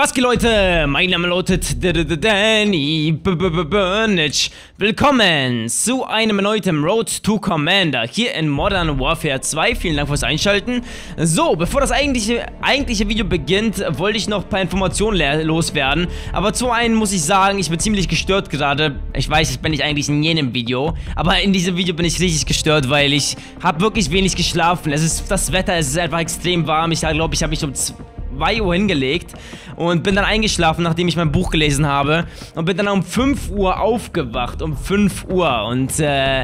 Was geht, Leute? Mein Name lautet Danny Burnage. Willkommen zu einem erneuten Road to Commander hier in Modern Warfare 2. Vielen Dank fürs Einschalten. So, bevor das eigentliche Video beginnt, wollte ich noch ein paar Informationen loswerden. Aber zu einem muss ich sagen, ich bin ziemlich gestört gerade. Ich weiß, ich bin nicht eigentlich in jenem Video, aber in diesem Video bin ich richtig gestört, weil ich habe wirklich wenig geschlafen. Das Wetter ist einfach extrem warm. Ich glaube, ich habe mich um 2 Uhr hingelegt und bin dann eingeschlafen, nachdem ich mein Buch gelesen habe, und bin dann um 5 Uhr aufgewacht, um 5 Uhr, und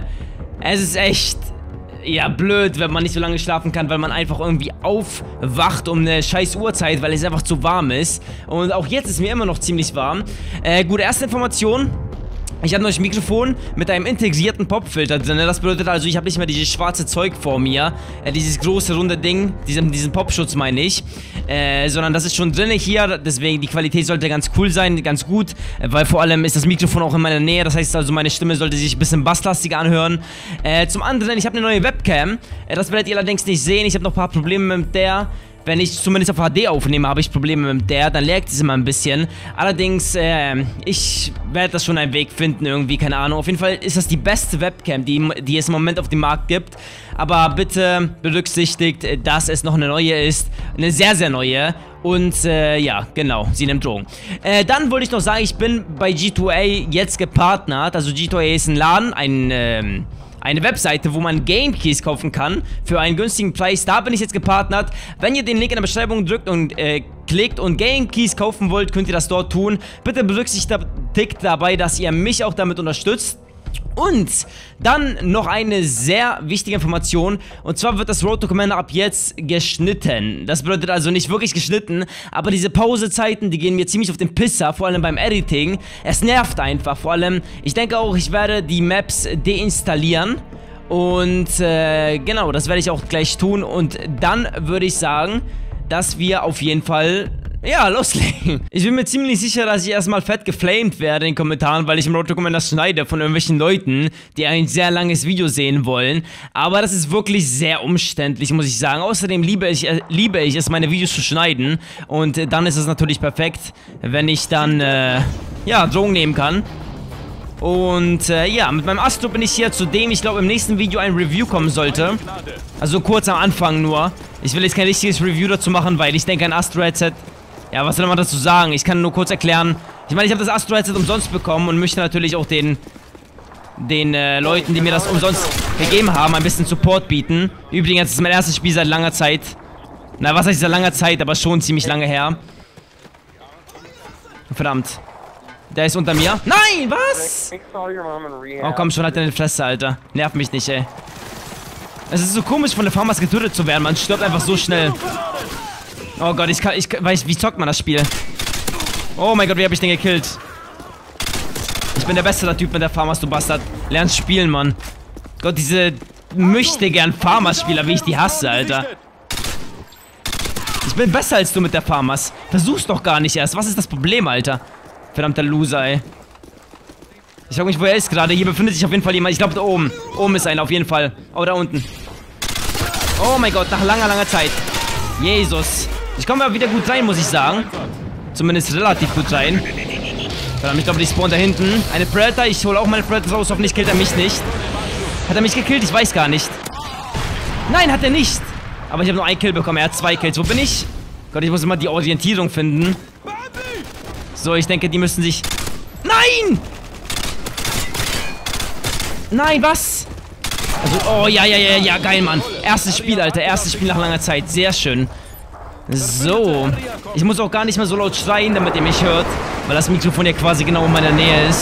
es ist echt, ja, blöd, wenn man nicht so lange schlafen kann, weil man einfach irgendwie aufwacht um eine scheiß Uhrzeit, weil es einfach zu warm ist. Und auch jetzt ist mir immer noch ziemlich warm. Gute erste Information: ich habe neues Mikrofon mit einem integrierten Popfilter drin. Das bedeutet also, ich habe nicht mehr dieses schwarze Zeug vor mir, dieses große runde Ding, diesen Popschutz meine ich, sondern das ist schon drin hier. Deswegen, die Qualität sollte ganz cool sein, ganz gut, weil vor allem ist das Mikrofon auch in meiner Nähe. Das heißt also, meine Stimme sollte sich ein bisschen basslastiger anhören. Zum anderen, ich habe eine neue Webcam. Das werdet ihr allerdings nicht sehen. Ich habe noch ein paar Probleme mit der. Wenn ich zumindest auf HD aufnehme, habe ich Probleme mit der, dann laggt es immer ein bisschen. Allerdings, ich werde das schon einen Weg finden irgendwie, keine Ahnung. Auf jeden Fall ist das die beste Webcam, die es im Moment auf dem Markt gibt. Aber bitte berücksichtigt, dass es noch eine neue ist. Eine sehr, sehr neue. Und, ja, genau, sie nimmt Drogen. Dann wollte ich noch sagen, ich bin bei G2A jetzt gepartnert. Also G2A ist ein Laden, eine Webseite, wo man Game Keys kaufen kann für einen günstigen Preis. Da bin ich jetzt gepartnert. Wenn ihr den Link in der Beschreibung drückt und klickt und Game Keys kaufen wollt, könnt ihr das dort tun. Bitte berücksichtigt dabei, dass ihr mich auch damit unterstützt. Und dann noch eine sehr wichtige Information, und zwar wird das Road to Commander ab jetzt geschnitten. Das bedeutet also nicht wirklich geschnitten, aber diese Pausezeiten, die gehen mir ziemlich auf den Pisser, vor allem beim Editing. Es nervt einfach, vor allem, ich denke auch, ich werde die Maps deinstallieren. Und genau, das werde ich auch gleich tun, und dann würde ich sagen, dass wir auf jeden Fall, ja, loslegen. Ich bin mir ziemlich sicher, dass ich erstmal fett geflamed werde in den Kommentaren, weil ich im Road to Commander schneide von irgendwelchen Leuten, die ein sehr langes Video sehen wollen. Aber das ist wirklich sehr umständlich, muss ich sagen. Außerdem liebe ich es, meine Videos zu schneiden. Und dann ist es natürlich perfekt, wenn ich dann, ja, Drogen nehmen kann. Und ja, mit meinem Astro bin ich hier, zu dem ich glaube im nächsten Video ein Review kommen sollte. Also kurz am Anfang nur. Ich will jetzt kein richtiges Review dazu machen, weil ich denke, ein Astro-Headset, ja, was soll man dazu sagen? Ich kann nur kurz erklären. Ich meine, ich habe das Astro-Headset umsonst bekommen und möchte natürlich auch den Leuten, die mir das umsonst gegeben haben, ein bisschen Support bieten. Übrigens, das ist mein erstes Spiel seit langer Zeit. Na, was heißt seit langer Zeit, aber schon ziemlich lange her. Verdammt. Der ist unter mir. Nein, was? Oh, komm schon, halt deine Fresse, Alter. Nerv mich nicht, ey. Es ist so komisch, von der Farmers getötet zu werden. Man stirbt einfach so schnell. Oh Gott, wie zockt man das Spiel? Oh mein Gott, wie habe ich den gekillt? Ich bin der beste Typ mit der Farmers, du Bastard. Lernst spielen, Mann. Gott, diese möchte gern Farmers-Spieler, wie ich die hasse, Alter. Ich bin besser als du mit der Farmers. Versuch's doch gar nicht erst. Was ist das Problem, Alter? Verdammter Loser, ey. Ich frage mich, wo er ist gerade. Hier befindet sich auf jeden Fall jemand. Ich glaube, da oben. Oben ist einer, auf jeden Fall. Oh, da unten. Oh mein Gott, nach langer, langer Zeit. Jesus. Ich komme aber wieder gut rein, muss ich sagen. Zumindest relativ gut rein. Verdammt, ich glaube, die spawnt da hinten. Eine Predator, ich hole auch meine Predator raus. Hoffentlich killt er mich nicht. Hat er mich gekillt? Ich weiß gar nicht. Nein, hat er nicht. Aber ich habe nur einen Kill bekommen. Er hat 2 Kills. Wo bin ich? Gott, ich muss immer die Orientierung finden. So, ich denke, die müssen sich... Nein! Nein, was? Also, oh, ja, geil, Mann. Erstes Spiel, Alter. Erstes Spiel nach langer Zeit. Sehr schön. So. Ich muss auch gar nicht mehr so laut schreien, damit ihr mich hört. Weil das Mikrofon ja quasi genau in meiner Nähe ist.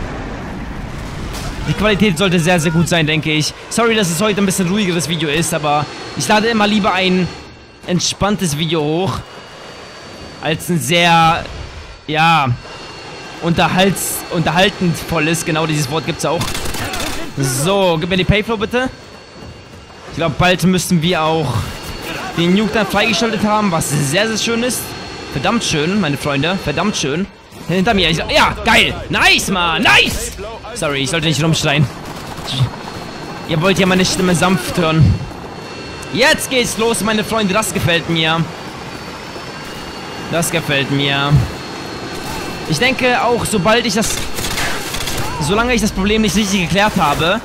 Die Qualität sollte sehr, sehr gut sein, denke ich. Sorry, dass es heute ein bisschen ruhigeres Video ist, aber ich lade immer lieber ein entspanntes Video hoch. Als ein sehr, ja, unterhaltendvolles. Genau dieses Wort gibt es auch. So, gib mir die Payflow bitte. Ich glaube, bald müssen wir auch den Nuke dann freigeschaltet haben, was sehr, sehr schön ist. Verdammt schön, meine Freunde. Verdammt schön. Hinter mir. Ja, geil. Nice, Mann. Nice. Sorry, ich sollte nicht rumschreien. Ihr wollt ja meine Stimme sanft hören. Jetzt geht's los, meine Freunde. Das gefällt mir. Das gefällt mir. Ich denke auch, solange ich das Problem nicht richtig geklärt habe...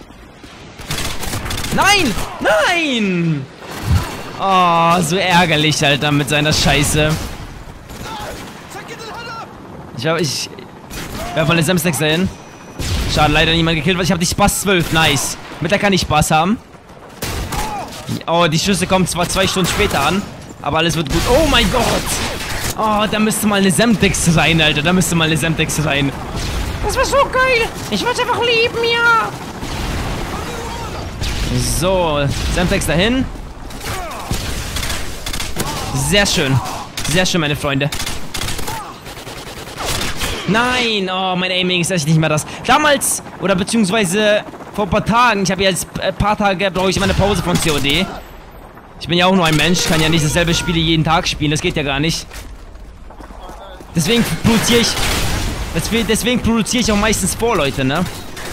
Nein! Nein! Oh, so ärgerlich, Alter, mit seiner Scheiße. Ich werfe mal den Samstag dahin. Schade, leider niemand gekillt, weil ich habe die Spaß 12. Nice. Mit der kann ich Spaß haben. Oh, die Schüsse kommen zwar 2 Stunden später an, aber alles wird gut. Oh mein Gott! Oh, da müsste mal eine Semtex sein, Alter. Da müsste mal eine Semtex sein. Das war so geil. Ich würde es einfach lieben, ja. So, Semtex dahin. Sehr schön. Sehr schön, meine Freunde. Nein, oh, mein Aiming ist echt nicht mehr das. Damals, oder beziehungsweise vor ein paar Tagen, ich habe jetzt ein paar Tage, brauche ich immer eine Pause von COD. Ich bin ja auch nur ein Mensch, kann ja nicht dasselbe Spiel jeden Tag spielen, das geht ja gar nicht. Deswegen produziere ich auch meistens vor, Leute, ne?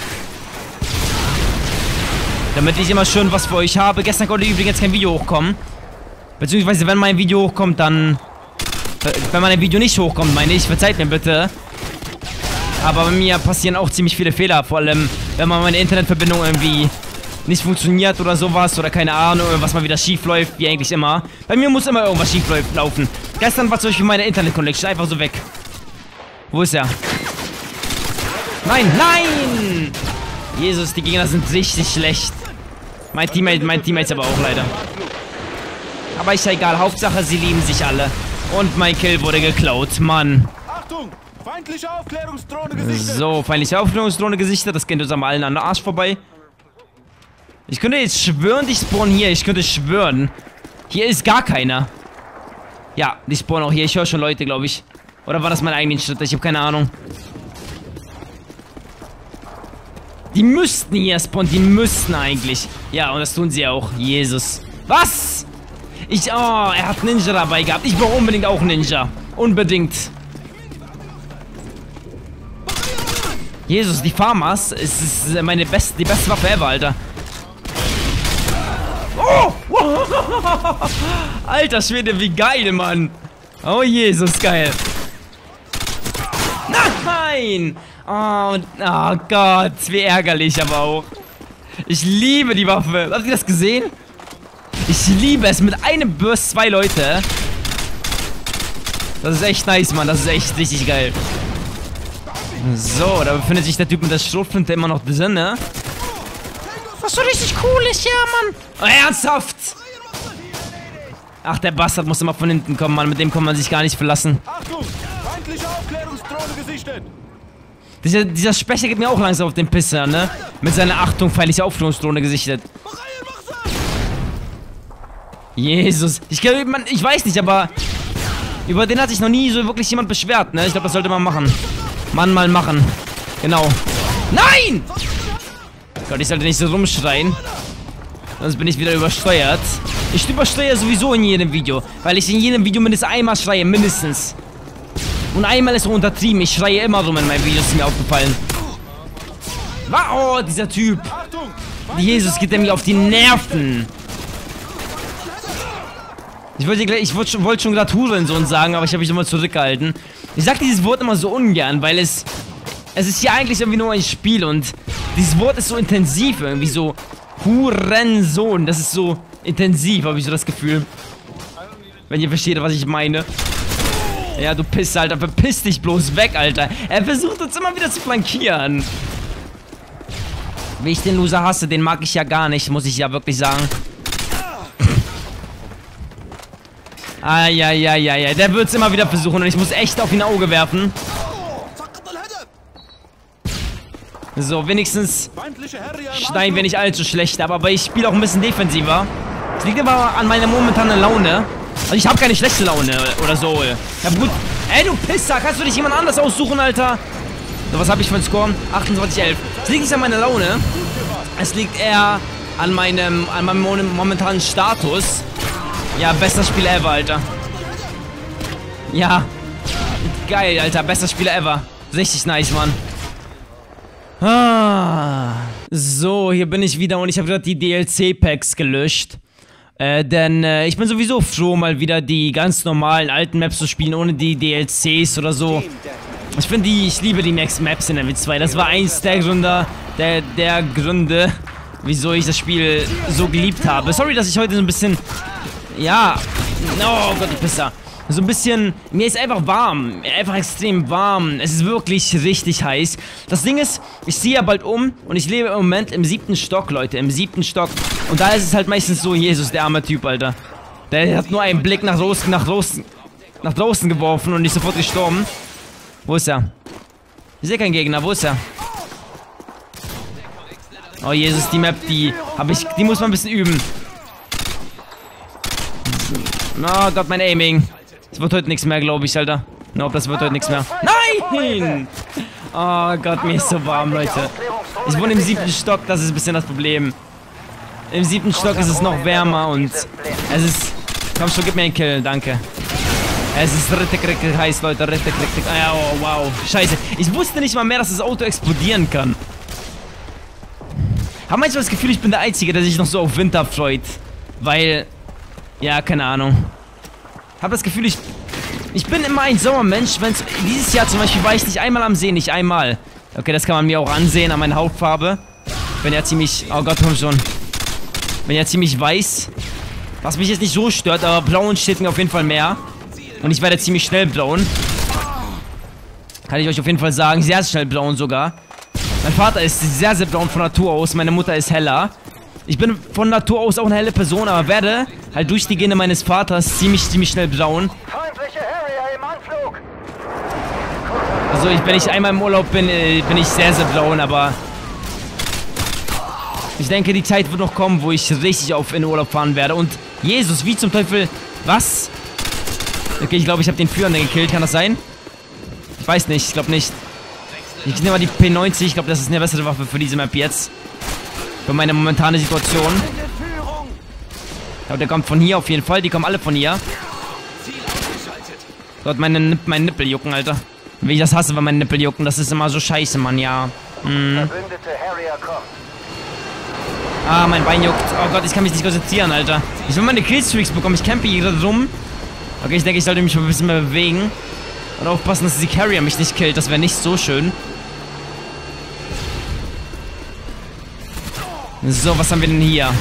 Damit ich immer schön was für euch habe. Gestern konnte übrigens kein Video hochkommen. Beziehungsweise, wenn mein Video hochkommt, dann... Wenn mein Video nicht hochkommt, meine ich, verzeiht mir bitte. Aber bei mir passieren auch ziemlich viele Fehler. Vor allem, wenn meine Internetverbindung irgendwie nicht funktioniert oder sowas. Oder keine Ahnung, was mal wieder schief läuft, wie eigentlich immer. Bei mir muss immer irgendwas schief laufen. Gestern war zum Beispiel meine Internet-Connection einfach so weg. Wo ist er? Nein, nein! Jesus, die Gegner sind richtig schlecht. Mein Teammate ist aber auch leider. Aber ist ja egal, Hauptsache sie lieben sich alle. Und mein Kill wurde geklaut, Mann. Achtung! Feindliche Aufklärungsdrohne gesichtet! So, feindliche Aufklärungsdrohne gesichtet. Das geht uns am allen an der Arsch vorbei. Ich könnte jetzt schwören, die spawnen hier. Ich könnte schwören. Hier ist gar keiner. Ja, die spawnen auch hier. Ich höre schon Leute, glaube ich. Oder war das mein eigener Schritt? Ich habe keine Ahnung. Die müssten hier spawnen. Die müssten eigentlich. Ja, und das tun sie auch. Jesus. Was? Oh, er hat Ninja dabei gehabt. Ich brauche unbedingt auch Ninja. Unbedingt. Jesus, die Farmers ist die beste Waffe ever, Alter. Oh! Alter Schwede, wie geil, Mann. Oh, Jesus, geil. Nein! Oh Gott, wie ärgerlich aber auch. Ich liebe die Waffe. Habt ihr das gesehen? Ich liebe es. Mit einem Burst 2 Leute. Das ist echt nice, Mann. Das ist echt richtig geil. So, da befindet sich der Typ mit der Schrotflinte immer noch drin, ne? Was so richtig cool ist, ja, Mann. Oh, ernsthaft? Ach, der Bastard muss immer von hinten kommen, Mann. Mit dem kann man sich gar nicht verlassen. Achtung! Feindliche Aufklärungsdrohne gesichtet! Dieser Sprecher geht mir auch langsam auf den Pisser, ne? Mit seiner Achtung, feindliche Aufklärungsdrohne gesichtet. Jesus. Ich weiß nicht, aber über den hat sich noch nie so wirklich jemand beschwert, ne? Ich glaube, das sollte man machen. Mal machen. Genau. Nein! Gott, ich sollte nicht so rumschreien. Sonst bin ich wieder übersteuert. Ich übersteuere sowieso in jedem Video. Weil ich in jedem Video mindestens einmal schreie. Mindestens. Und einmal ist so untertrieben. Ich schreie immer rum in meinen Videos, ist mir aufgefallen. Oh, dieser Typ. Jesus, geht der mir auf die Nerven. Ich wollte schon gerade Hurensohn sagen, aber ich habe mich nochmal zurückgehalten. Ich sage dieses Wort immer so ungern, weil es ist ja eigentlich irgendwie nur ein Spiel und dieses Wort ist so intensiv irgendwie, so Hurensohn, das ist so intensiv, habe ich so das Gefühl. Wenn ihr versteht, was ich meine. Ja, du Pisser, Alter, verpiss dich bloß weg, Alter. Er versucht uns immer wieder zu flankieren. Wie ich den Loser hasse, den mag ich ja gar nicht, muss ich ja wirklich sagen. Ja, der wird es immer wieder versuchen und ich muss echt auf ihn ein Auge werfen. So, wenigstens schneiden wir nicht allzu schlecht ab, aber ich spiele auch ein bisschen defensiver. Das liegt aber an meiner momentanen Laune. Also ich habe keine schlechte Laune oder so. Ja gut. Ey, du Pisser, kannst du dich jemand anders aussuchen, Alter? So, was habe ich für einen Score? 28:11. Es liegt nicht an meiner Laune. Es liegt eher an meinem momentanen Status. Ja, bester Spieler ever, Alter. Ja. Geil, Alter. Bester Spieler ever. Richtig nice, Mann. So, hier bin ich wieder und ich habe gerade die DLC-Packs gelöscht. Denn ich bin sowieso froh, mal wieder die ganz normalen alten Maps zu spielen, ohne die DLCs oder so. Ich liebe die Maps in MW2. Das war eins der Gründe, wieso ich das Spiel so geliebt habe. Sorry, dass ich heute so ein bisschen, ja, oh Gott, ich Pisser. So ein bisschen, mir ist einfach warm, einfach extrem warm. Es ist wirklich richtig heiß. Das Ding ist, ich ziehe ja bald um und ich lebe im Moment im 7. Stock, Leute, im 7. Stock. Und da ist es halt meistens so, Jesus, der arme Typ, Alter. Der hat nur einen Blick nach draußen geworfen und ist sofort gestorben. Wo ist er? Ich sehe keinen Gegner, wo ist er? Oh Jesus, die Map, die muss man ein bisschen üben. Oh Gott, mein Aiming. Das wird heute nichts mehr, glaube ich, Alter. Nope, das wird heute nichts mehr. Nein! Oh Gott, mir ist so warm, Leute. Ich wohne im 7. Stock, das ist ein bisschen das Problem. Im 7. Stock ist es noch wärmer und es ist... Komm schon, gib mir einen Kill, danke. Es ist richtig heiß, Leute, richtig. Ah, oh, wow, scheiße. Ich wusste nicht mal mehr, dass das Auto explodieren kann. Hab manchmal das Gefühl, ich bin der Einzige, der sich noch so auf Winter freut. Weil... Ja, keine Ahnung. Hab das Gefühl, ich bin immer ein Sommermensch, wenn's... Dieses Jahr zum Beispiel war ich nicht einmal am See, nicht einmal. Okay, das kann man mir auch ansehen an meiner Hautfarbe. Ich bin ja ziemlich... Oh Gott, komm schon. Bin ja ziemlich weiß. Was mich jetzt nicht so stört, aber braun steht mir auf jeden Fall mehr. Und ich werde ziemlich schnell braun. Kann ich euch auf jeden Fall sagen, sehr schnell braun sogar. Mein Vater ist sehr, sehr braun von Natur aus, meine Mutter ist heller. Ich bin von Natur aus auch eine helle Person, aber werde halt durch die Gene meines Vaters ziemlich schnell braun. Also wenn ich einmal im Urlaub bin, bin ich sehr, sehr braun, aber ich denke, die Zeit wird noch kommen, wo ich richtig in Urlaub fahren werde. Und Jesus, wie zum Teufel, was? Okay, ich glaube, ich habe den Führenden gekillt, kann das sein? Ich weiß nicht, ich glaube nicht. Ich nehme mal die P90, ich glaube, das ist eine bessere Waffe für diese Map jetzt. Für meine momentane Situation. Ich glaube, der kommt von hier auf jeden Fall. Die kommen alle von hier. Gott, mein Nippel jucken, Alter. Wie ich das hasse, wenn meine Nippel jucken. Das ist immer so scheiße, Mann, ja. Ah, mein Bein juckt. Oh Gott, ich kann mich nicht konzentrieren, Alter. Ich will meine Killstreaks bekommen. Ich campe hier gerade rum. Okay, ich denke, ich sollte mich ein bisschen mehr bewegen. Und aufpassen, dass die Carrier mich nicht killt. Das wäre nicht so schön. So, was haben wir denn hier?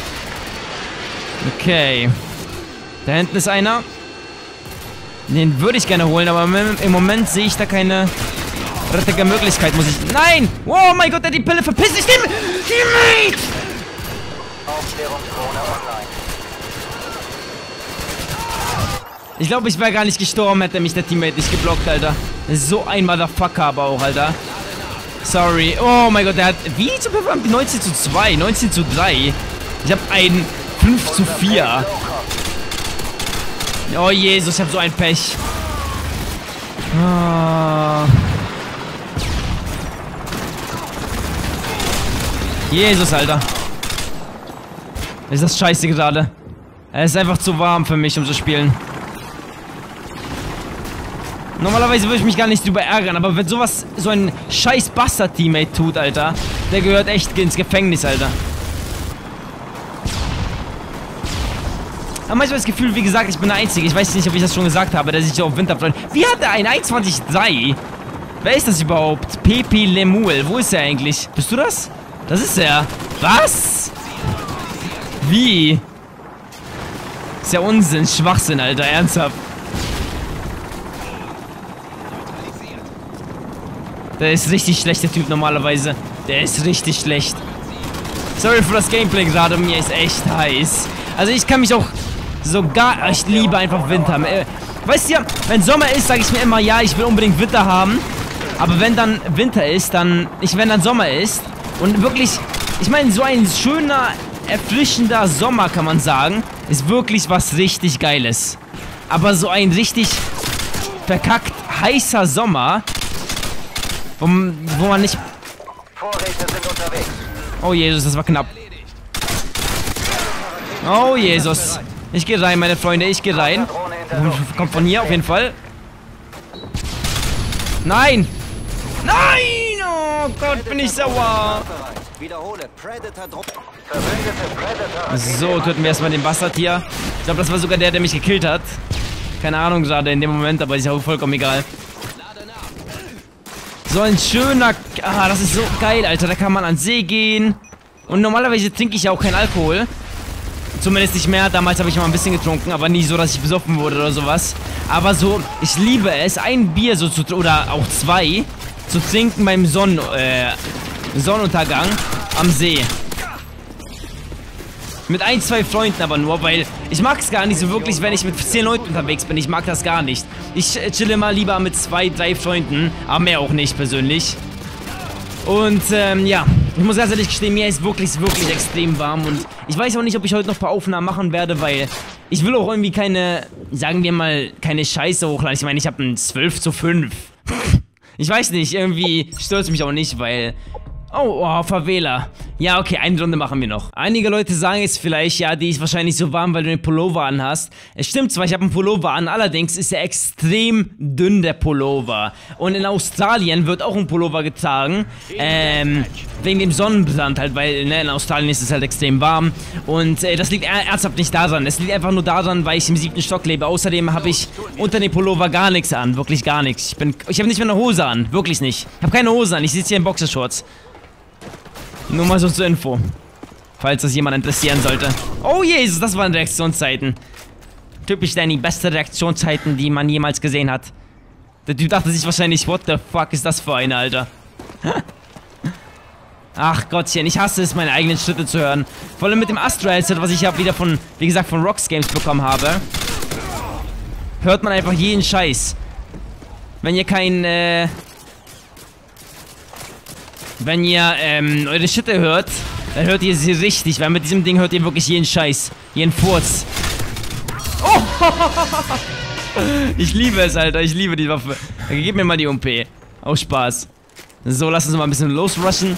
Okay. Da hinten ist einer. Den würde ich gerne holen, aber im Moment sehe ich da keine richtige Möglichkeit, muss ich... Nein! Oh mein Gott, der hat die Pille verpisst! Ich nehme... Teammate! Ich glaube, ich wäre gar nicht gestorben, hätte mich der Teammate nicht geblockt, Alter. So ein Motherfucker aber auch, Alter. Sorry. Oh mein Gott, der hat... Wie zum Beispiel 19:2, 19:3. Ich habe ein 5:4. Oh Jesus, ich habe so ein Pech. Oh. Jesus, Alter. Ist das scheiße gerade. Es ist einfach zu warm für mich, um zu spielen. Normalerweise würde ich mich gar nicht drüber ärgern, aber wenn sowas, so ein scheiß Bastard-Teammate tut, Alter, der gehört echt ins Gefängnis, Alter. Aber manchmal das Gefühl, wie gesagt, ich bin der Einzige. Ich weiß nicht, ob ich das schon gesagt habe, der sich so auf Winter freut. Wie hat er ein 21:3? Wer ist das überhaupt? Pepe Lemuel. Wo ist er eigentlich? Bist du das? Das ist er. Was? Wie? Ist ja Unsinn, Schwachsinn, Alter. Ernsthaft. Der ist richtig schlecht, der Typ normalerweise. Der ist richtig schlecht. Sorry für das Gameplay gerade, mir ist echt heiß. Also ich kann mich auch sogar... Ich liebe einfach Winter. Weißt du ja, wenn Sommer ist, sage ich mir immer, ja, ich will unbedingt Winter haben. Aber wenn dann Winter ist, dann... Wenn dann Sommer ist und wirklich... Ich meine, so ein schöner, erfrischender Sommer, kann man sagen, ist wirklich was richtig Geiles. Aber so ein richtig verkackt heißer Sommer... Wo man nicht... Vorräte sind unterwegs. Oh Jesus, das war knapp. Oh Jesus. Ich gehe rein, meine Freunde, ich gehe rein. Kommt von hier auf jeden Fall. Nein! Nein! Oh Gott, bin ich sauer. Wiederhole, Predator Druck. Verbündete Predator. So, töten wir erstmal den Bastard hier. Ich glaube, das war sogar der mich gekillt hat. Keine Ahnung gerade in dem Moment, aber ist ja auch vollkommen egal. So ein schöner... Ah, das ist so geil, Alter. Da kann man an See gehen. Und normalerweise trinke ich ja auch keinen Alkohol. Zumindest nicht mehr. Damals habe ich mal ein bisschen getrunken, aber nie so, dass ich besoffen wurde oder sowas. Aber so, ich liebe es, ein Bier so zu... Oder auch zwei zu trinken beim Sonnenuntergang am See. Mit 1, 2 Freunden aber nur, weil ich mag es gar nicht so wirklich, wenn ich mit 10 Leuten unterwegs bin. Ich mag das gar nicht. Ich chille mal lieber mit 2, 3 Freunden, aber mehr auch nicht persönlich. Und ja, ich muss ganz ehrlich gestehen, mir ist wirklich, wirklich extrem warm. Und ich weiß auch nicht, ob ich heute noch ein paar Aufnahmen machen werde, weil ich will auch irgendwie keine, sagen wir mal, keine Scheiße hochladen. Ich meine, ich habe ein 12:5. Ich weiß nicht, irgendwie stört es mich auch nicht, weil... Oh, Favela. Ja, okay, eine Runde machen wir noch. Einige Leute sagen jetzt vielleicht, ja, die ist wahrscheinlich so warm, weil du einen Pullover anhast. Es stimmt zwar, ich habe einen Pullover an, allerdings ist er extrem dünn, der Pullover. Und in Australien wird auch ein Pullover getragen, wegen dem Sonnenbrand halt, weil ne, in Australien ist es halt extrem warm. Und das liegt ernsthaft nicht daran. Es liegt einfach nur daran, weil ich im 7. Stock lebe. Außerdem habe ich unter dem Pullover gar nichts an, wirklich gar nichts. Ich habe nicht mehr eine Hose an, wirklich nicht. Ich habe keine Hose an, ich sitze hier in Boxershorts. Nur mal so zur Info. Falls das jemand interessieren sollte. Oh Jesus, das waren Reaktionszeiten. Typisch Danny, beste Reaktionszeiten, die man jemals gesehen hat. Der Typ dachte sich wahrscheinlich, what the fuck ist das für eine, Alter? Ach Gottchen, ich hasse es, meine eigenen Schritte zu hören. Vor allem mit dem Astro-Headset, was ich ja wieder von, wie gesagt, von Rox Games bekommen habe. Hört man einfach jeden Scheiß. Wenn ihr kein, wenn ihr eure Schritte hört, dann hört ihr sie richtig, weil mit diesem Ding hört ihr wirklich jeden Scheiß, jeden Furz. Oh! Ich liebe es, Alter, ich liebe die Waffe. Okay, gib mir mal die UMP. Auch Spaß. So, lass uns mal ein bisschen losrushen.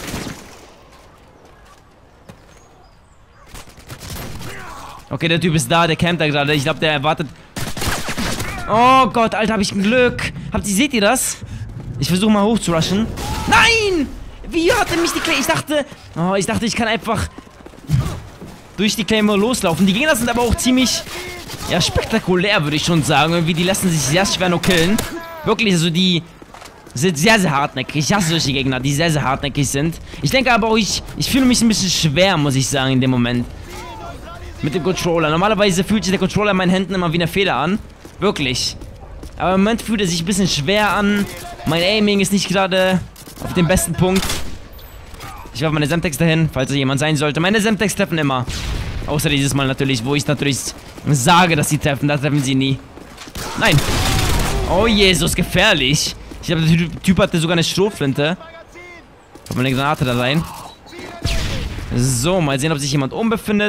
Okay, der Typ ist da, der campt da gerade. Ich glaube, der erwartet... Oh Gott, Alter, hab ich ein Glück. Seht ihr das? Ich versuche mal hochzurushen. Nein! Wie hatte mich die Claymore... Ich dachte, ich kann einfach durch die Claymore loslaufen. Die Gegner sind aber auch ziemlich, ja, spektakulär, würde ich schon sagen. Irgendwie, die lassen sich sehr schwer nur killen. Wirklich, also die sind sehr, sehr hartnäckig. Ich hasse solche Gegner, die sehr, sehr hartnäckig sind. Ich denke aber auch, ich fühle mich ein bisschen schwer, muss ich sagen, in dem Moment. Mit dem Controller. Normalerweise fühlt sich der Controller in meinen Händen immer wie eine Feder an. Wirklich. Aber im Moment fühlt er sich ein bisschen schwer an. Mein Aiming ist nicht gerade auf dem besten Punkt. Ich werfe meine Semtex dahin, falls da jemand sein sollte. Meine Semtex treffen immer. Außer dieses Mal natürlich, wo ich natürlich sage, dass sie treffen. Da treffen sie nie. Nein. Oh Jesus, gefährlich. Ich glaube, der Typ hatte sogar eine Strohflinte. Kommt eine Granate da rein. So, mal sehen, ob sich jemand oben befindet.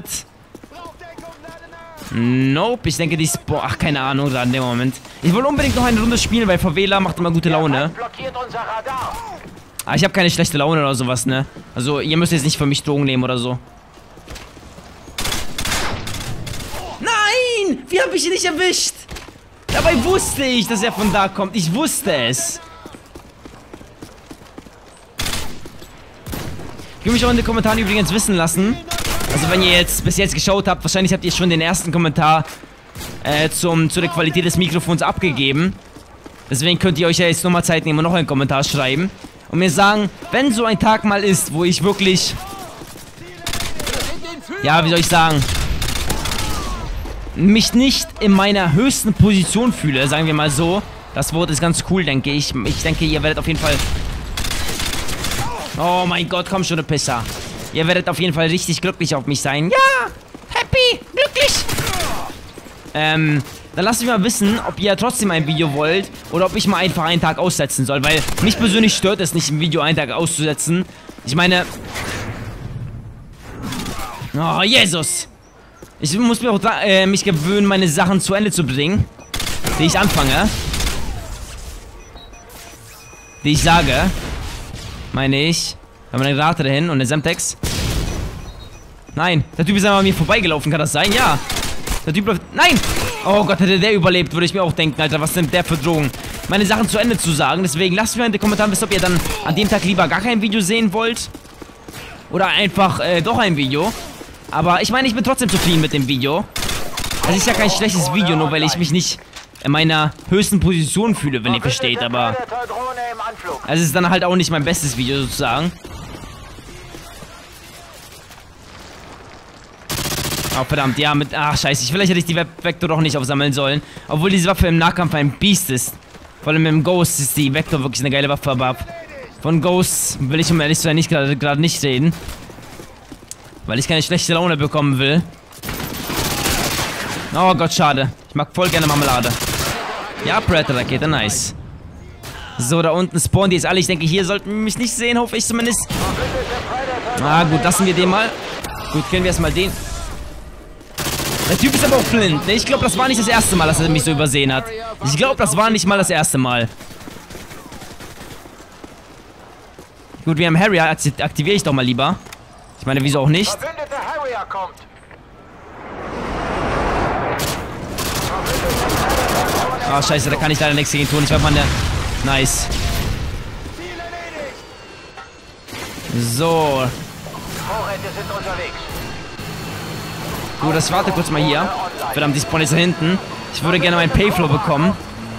Nope, ich denke, die Spawn... Ach, keine Ahnung, da in dem Moment. Ich will unbedingt noch eine Runde spielen, weil Favela macht immer gute Laune. Ah, ich habe keine schlechte Laune oder sowas, ne? Also, ihr müsst jetzt nicht für mich Drogen nehmen oder so. Nein! Wie habe ich ihn nicht erwischt? Dabei wusste ich, dass er von da kommt. Ich wusste es. Ich will mich auch in den Kommentaren übrigens wissen lassen. Also, wenn ihr jetzt bis jetzt geschaut habt, wahrscheinlich habt ihr schon den ersten Kommentar zu der Qualität des Mikrofons abgegeben. Deswegen könnt ihr euch ja jetzt nochmal Zeit nehmen und noch einen Kommentar schreiben. Und mir sagen, wenn so ein Tag mal ist, wo ich wirklich... Ja, wie soll ich sagen? Mich nicht in meiner höchsten Position fühle, sagen wir mal so. Das Wort ist ganz cool, denke ich. Ich denke, ihr werdet auf jeden Fall... Oh mein Gott, komm schon, du Pisser. Ihr werdet auf jeden Fall richtig glücklich auf mich sein. Ja! Happy! Glücklich! Dann lasst mich mal wissen, ob ihr trotzdem ein Video wollt oder ob ich mal einfach einen Tag aussetzen soll, weil mich persönlich stört es nicht, im Video einen Tag auszusetzen. Ich meine... Oh, Jesus! Ich muss mir auch mich gewöhnen, meine Sachen zu Ende zu bringen, die ich anfange. Die ich sage. Meine ich. Da haben wir eine Granate dahin und eine Semtex. Nein, der Typ ist einmal an mir vorbeigelaufen, kann das sein? Ja. Der Typ läuft... Nein! Oh Gott, hätte der überlebt, würde ich mir auch denken, Alter. Was sind der für Drogen? Meine Sachen zu Ende zu sagen. Deswegen lasst mir in den Kommentaren wissen, ob ihr dann an dem Tag lieber gar kein Video sehen wollt. Oder einfach doch ein Video. Aber ich meine, ich bin trotzdem zufrieden mit dem Video. Es ist ja kein schlechtes Video, nur weil ich mich nicht in meiner höchsten Position fühle, wenn ihr versteht. Aber es ist dann halt auch nicht mein bestes Video sozusagen. Oh, verdammt, ja, mit... Ach, scheiße. Vielleicht hätte ich die Vektor doch nicht aufsammeln sollen. Obwohl diese Waffe im Nahkampf ein Biest ist. Vor allem im Ghost ist die Vektor wirklich eine geile Waffe, aber von Ghost will ich, um ehrlich zu sein, nicht gerade nicht reden. Weil ich keine schlechte Laune bekommen will. Oh Gott, schade. Ich mag voll gerne Marmelade. Ja, Predator-Rakete, nice. So, da unten spawnen die jetzt alle. Ich denke, hier sollten mich nicht sehen, hoffe ich zumindest. Ah, gut, lassen wir den mal. Gut, kennen wir erstmal den. Der Typ ist aber auch blind, ne? Ich glaube, das war nicht das erste Mal, dass er mich so übersehen hat. Ich glaube, das war nicht mal das erste Mal. Gut, wir haben Harrier. Aktiviere ich doch mal lieber. Ich meine, wieso auch nicht? Ah, scheiße, da kann ich leider nichts gegen tun. Ich war mal eine... Nice. So. Gut, das warte kurz mal hier. Verdammt, die Spawn ist da hinten. Ich würde gerne meinen Payflow bekommen.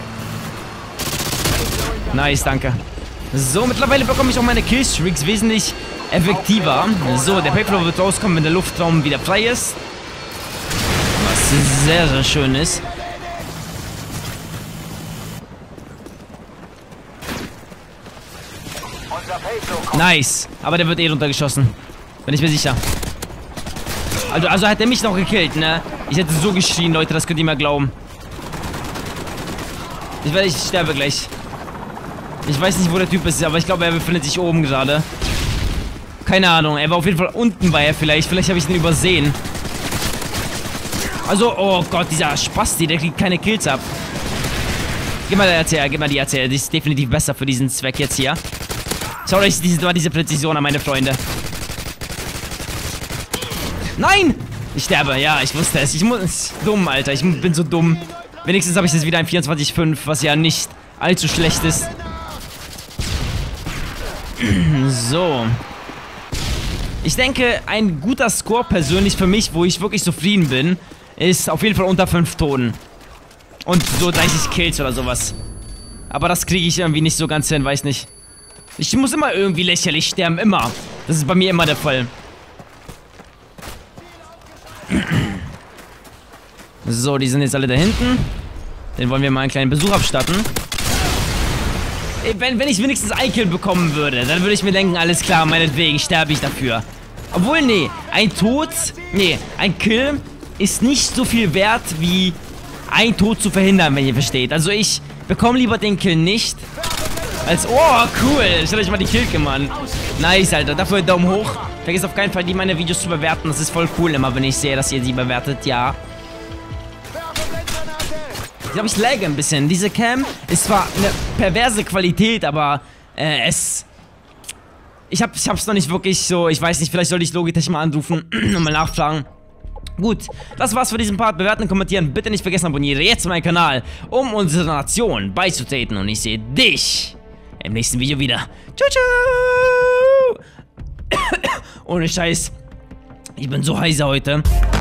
Nice, danke. So, mittlerweile bekomme ich auch meine Killstreaks wesentlich effektiver. So, der Payflow wird rauskommen, wenn der Luftraum wieder frei ist. Was sehr, sehr schön ist. Nice. Aber der wird eh runtergeschossen. Bin ich mir sicher. Also hat er mich noch gekillt, ne? Ich hätte so geschrien, Leute, das könnt ihr mir glauben. Ich sterbe gleich. Ich weiß nicht, wo der Typ ist, aber ich glaube, er befindet sich oben gerade. Keine Ahnung, er war auf jeden Fall unten, war er vielleicht. Vielleicht habe ich ihn übersehen. Also, oh Gott, dieser Spasti, der kriegt keine Kills ab. Gib mal die RCR, gib mal die RCR. Die ist definitiv besser für diesen Zweck jetzt hier. Schaut euch diese Präzision an, meine Freunde. Nein! Ich sterbe, ja, ich wusste es. Dumm, Alter, ich bin so dumm. Wenigstens habe ich jetzt wieder ein 24:5, was ja nicht allzu schlecht ist. So. Ich denke, ein guter Score persönlich für mich, wo ich wirklich zufrieden bin, ist auf jeden Fall unter 5 Toten. Und so 30 Kills oder sowas. Aber das kriege ich irgendwie nicht so ganz hin, weiß nicht. Ich muss immer irgendwie lächerlich sterben, immer. Das ist bei mir immer der Fall. So, die sind jetzt alle da hinten. Den wollen wir mal einen kleinen Besuch abstatten. Wenn ich wenigstens ein Kill bekommen würde, dann würde ich mir denken, alles klar, meinetwegen sterbe ich dafür. Obwohl, nee, ein Kill ist nicht so viel wert, wie ein Tod zu verhindern, wenn ihr versteht. Also ich bekomme lieber den Kill nicht, als, oh, cool, stellt euch mal die Killcam an. Nice, Alter, dafür Daumen hoch. Vergesst auf keinen Fall, meine Videos zu bewerten, das ist voll cool immer, wenn ich sehe, dass ihr sie bewertet, ja. Ich glaube, ich lagge ein bisschen. Diese Cam ist zwar eine perverse Qualität, aber ich hab's noch nicht wirklich so, ich weiß nicht, vielleicht sollte ich Logitech mal anrufen und mal nachfragen. Gut, das war's für diesen Part. Bewerten und kommentieren. Bitte nicht vergessen, abonniere jetzt meinen Kanal, um unserer Nation beizutreten. Und ich sehe dich im nächsten Video wieder. Ciao, ciao! Ohne Scheiß. Ich bin so heiser heute.